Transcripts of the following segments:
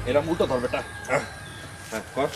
এরা উল্টো ধর বেটা। কর।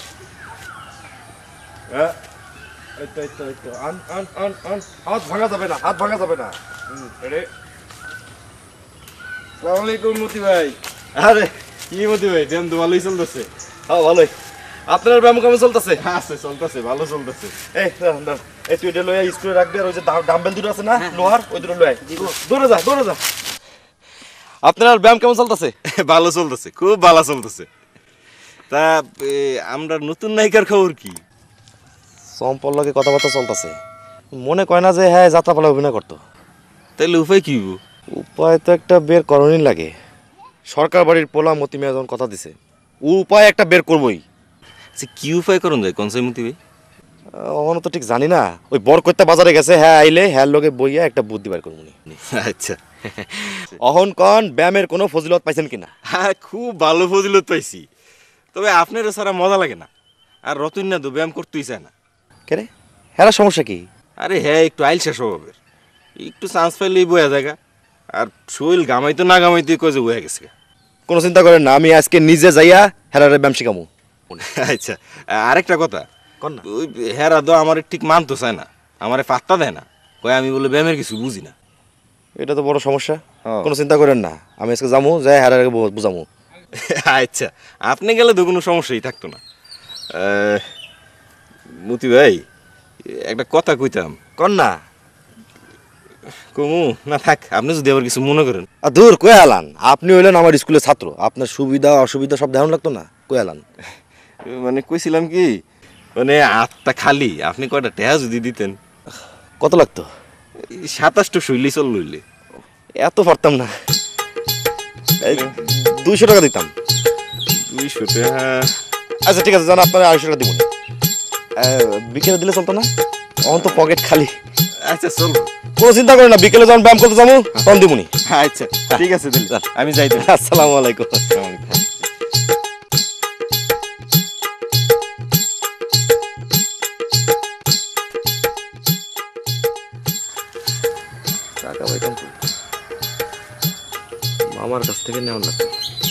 এই তো আন হাত ভাঙা যাবে না, হাত ভাঙা যাবে না। রেডি। আসসালামু আলাইকুম মতি ভাই। আরে কি মতি ভাই, ব্যায়াম তো ভালোই চলতেছে। হ্যাঁ ভালোই। আপনার ব্যায়াম কেমন চলতেছে? আছে, চলতেছে, ভালো চলতেছে। এই তুই এটা লয়ে স্কুলে রাখবি, আর ওই যে ডাম্বেল দুটো আছে না লোহার, ওই দুটো লয়ে দৌড়ে যা। আপনার ব্যায়াম কেমন চলতেছে? ভালো চলতেছে, খুব ভালো চলতেছে। তা আমরা নতুন নায়িকার খবর কি? সম্পর লগে কথাবার্তা চলতেছে, মনে কয় না যে হ্যাঁ যাত্রাপালা অভিনয় করতো। তাইলে উপায় কি? উপায় তো একটা বের করণই লাগে। সরকার বাড়ির পোলা মতি মিয়া যখন কথা দিছে, উপায় একটা বের করবই। আচ্ছা কি উপায় করুন যায় কনসাই মতি ভাই? অন্য তো ঠিক জানি না। ওই বরকৈতা বাজারে গেছে, হ্যাঁ আইলে হ্যাঁ লগে বইয়া একটা বুদ্ধি বের করবো। আচ্ছা অহন কন ব্যায়ামের কোনো ফজিলত পাইছেন কিনা? হ্যাঁ খুব ভালো ফজিলত পাইছি, তবে আপনারও সারা মজা লাগে না। আর রতন না তো ব্যায়াম করতেই চায় না। কে রে, হ্যাঁ সমস্যা কি? আরে হ্যাঁ একটু আইলসা স্বভাবের, একটু চান্স পাইলেই বয়া জায়গা। আর শরীর গামাইতো না গামাইতে কয়ে যে বয়া গেছে। কোনো চিন্তা করেন না, আমি আজকে নিজে যাইয়া হেরারে ব্যায়াম শিখামু। আচ্ছা আরেকটা কথা, ওই হেরা তো আমার ঠিক মানতো চায় না, আমারে পাত্তা দেয় না, কয় আমি বলে ব্যায়ামের কিছু বুঝি না। এটা তো বড় সমস্যা। কোনো চিন্তা করেন না, আমি আজকে যামু, যাই হেরারে বুঝামু। আচ্ছা আপনি গেলে তো কোনো সমস্যাই থাকতো না। মতি ভাই একটা কথা কইতাম। কন না। কমু না থাক, আপনি যদি আবার কিছু মনে করেন। দূর কয়ে হালান, আপনি হইলেন আমার স্কুলের ছাত্র, আপনার সুবিধা অসুবিধা সব ধ্যান লাগতো না, কয়ে হালান। মানে কইছিলাম কি, মানে আটটা খালি, আপনি কয়টা টেহা যদি দিতেন। কত লাগতো? 27টা শৈলী চল লইলে। এত পারতাম না, 200 টাকা দিতাম। 200 টাকা? আচ্ছা ঠিক আছে, জান আপনার 250 টাকা দিব। বিকেলে দিলে চলতো না? অন তো পকেট খালি। আচ্ছা চল, কোনো চিন্তা করেন না, বিকেলে যখন ব্যায়াম করতে যাবো তখন দিবনি। আচ্ছা ঠিক আছে দিলে আমি যাই। আসসালামু আলাইকুম। টাকা পাইতাম মামার কাছ থেকে নেওয়া লাগতো।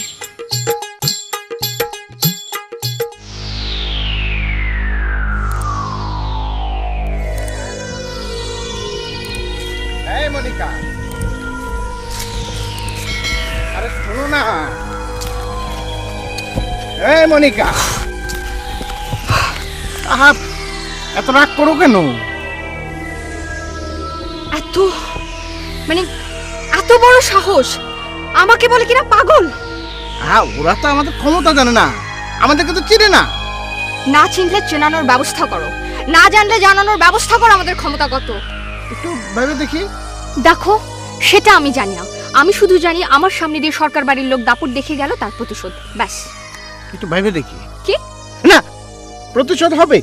মনিকা, আরে শোনো না। এই মনিকা, আহা এত রাগ করো কেন? এত মানে এত বড় সাহস, আমাকে বলে কিনা পাগল। হ্যাঁ ওরা তো আমাদের ক্ষমতা জানে না, আমাদেরকে তো চিনে না। না চিনলে চেনানোর ব্যবস্থা করো, না জানলে জানানোর ব্যবস্থা করো। আমাদের ক্ষমতা কত একটু ভেবে দেখি। দেখো সেটা আমি জানি না, আমি শুধু জানি আমার সামনে দিয়ে সরকার বাড়ির লোক দাপট দেখে গেল, তার প্রতিশোধ, ব্যাস। একটু ভেবে দেখি। কি না প্রতিশোধ হবে?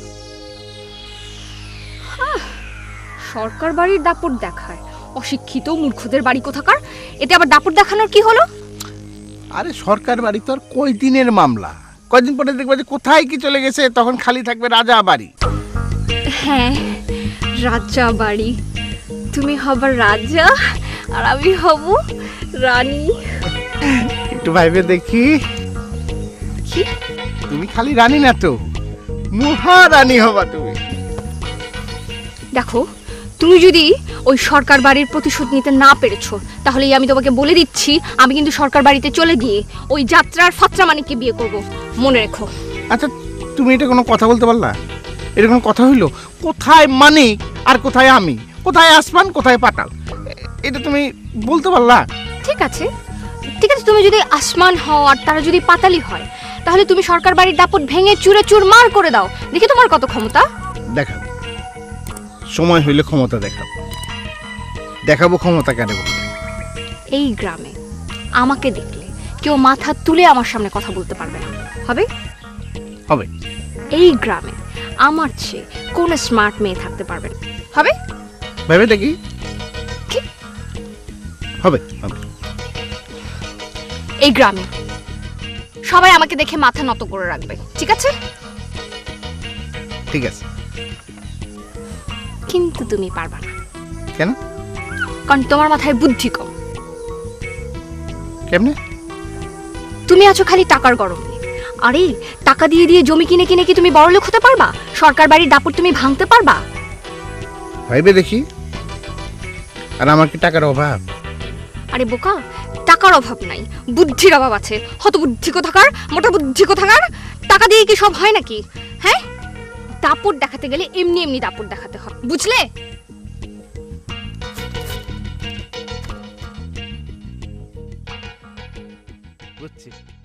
সরকার বাড়ির দাপট দেখায়? অশিক্ষিত মূর্খদের বাড়ি কোথাকার, এতে আবার দাপট দেখানোর কি হলো? আরে সরকার বাড়ি তো আর কয়দিনের মামলা, কয়দিন পরে দেখবে যে কোথায় কি চলে গেছে, তখন খালি থাকবে রাজা বাড়ি। হ্যাঁ রাজা বাড়ি, তুমি হবার রাজা আর আমি হব রানী। একটু ভাইবে দেখি। কি তুমি খালি রানী না তো, মহারানী হবা তুমি। দেখো তুমি যদি ওই সরকার বাড়ির প্রতিশোধ নিতে না পেরেছো, তাহলে আমি তোমাকে বলে দিচ্ছি, আমি কিন্তু সরকার বাড়িতে চলে গিয়ে ওই যাত্রার ফাত্রা মানিককে বিয়ে করব, মনে রেখো। আচ্ছা তুমি এটা কোনো কথা বলতে পারলা? এটা কোনো কথা হইলো? কোথায় মানিক আর কোথায় আমি, কোথায় আসমান কোথায় পাতাল, এটা তুমি বলতে পারলা? ঠিক আছে ঠিক আছে, তুমি যদি আসমান হও আর তারা যদি পাতালি হয়, তাহলে তুমি সরকার বাড়ির দাপট ভেঙে চুরে চুরমার করে দাও, দেখি তোমার কত ক্ষমতা। দেখাবো, সময় হইলে ক্ষমতা দেখাবো। দেখাবো ক্ষমতা কেন? এই গ্রামে আমাকে দেখলে কেউ মাথা তুলে আমার সামনে কথা বলতে পারবে না, হবে? হবে। এই গ্রামে আমার চেয়ে কোন স্মার্ট মেয়ে থাকতে পারবে না, হবে? ভেবে দেখি। কি হবে? হবে। এই গ্রামে সবাই আমাকে দেখে মাথা নত করে রাখবে, ঠিক আছে? ঠিক আছে। কিন্তু তুমি পারবা না। কেন? কারণ তোমার মাথায় বুদ্ধি কম। কেমনে? তুমি আছো খালি টাকার গরম নিয়ে, আরে টাকা দিয়ে দিয়ে জমি কিনে কিনে কি তুমি বড়লোক হতে পারবা? সরকার বাড়ির দাপট তুমি ভাঙতে পারবা? ভাইবে দেখি। আর আমার কি টাকার অভাব? আরে বোকা, টাকার অভাব নাই, বুদ্ধির অভাব আছে। হত বুদ্ধি কোথাকার, মোটা বুদ্ধি কোথাকার। টাকা দিয়ে কি সব হয় নাকি? হ্যাঁ, দাপট দেখাতে গেলে এমনি এমনি দাপট দেখাতে হয়, বুঝলে? বুঝছি।